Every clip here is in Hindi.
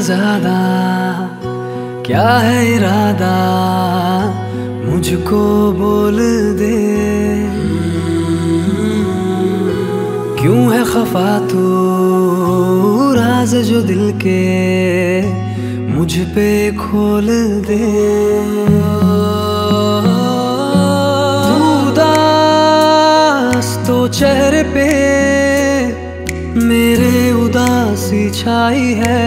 ज्यादा क्या है इरादा, मुझको बोल दे। क्यों है खफा तू, राज जो दिल के मुझ पे खोल दे। उदास तो चेहरे पे मेरे उदासी छाई है।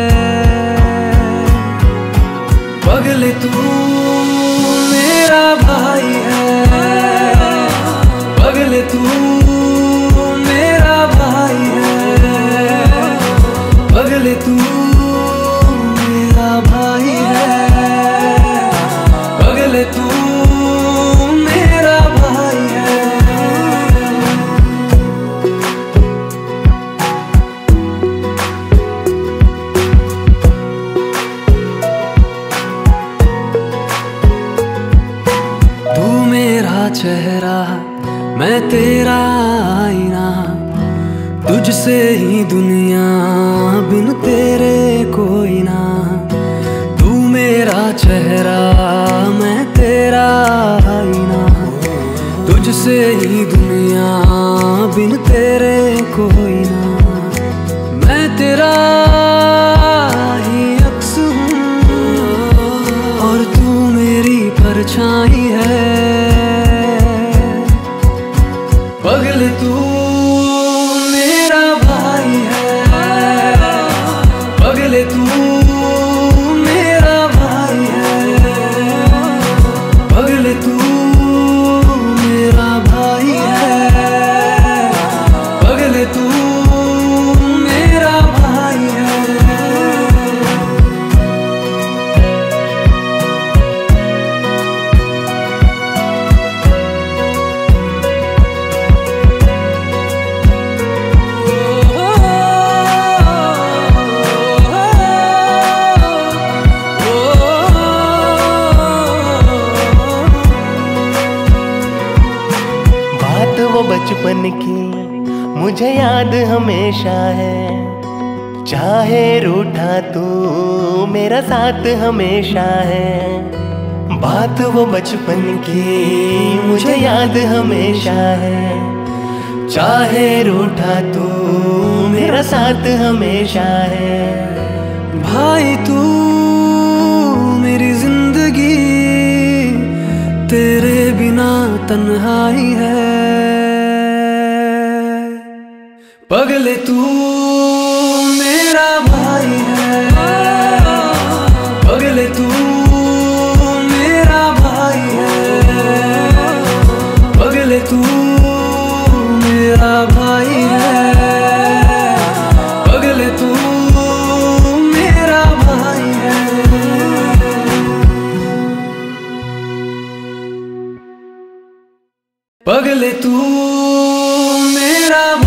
पगले तू मेरा भाई है, पगले तू मेरा भाई है, पगले तू मेरा भाई है, पगले तू मेरा भाई है। तू मेरा चेहरा मैं तेरा आईना, तुझसे ही दुनिया बिन तेरे कोई ना। तू मेरा चेहरा मैं तेरा आईना, तुझसे ही दुनिया बिन तेरे कोई ना। मैं तेरा ही अक्स हूँ और तू मेरी परछाई है। पगले तू मेरा भाई है, पगले तू मेरा भाई है, पगले तू मेरा भाई है, पगले तू मेरा भाई है। बात वो बचपन की मुझे याद हमेशा है, चाहे रूठा तू मेरा साथ हमेशा है। बात वो बचपन की मुझे याद हमेशा है, चाहे रूठा तू मेरा साथ हमेशा है। भाई तू मेरी जिंदगी, तेरे बिना तन्हाई है। पगले तू मेरा भाई है, पगले तू मेरा भाई है, पगले तू मेरा भाई है, पगले तू मेरा भाई है। पगले तू मेरा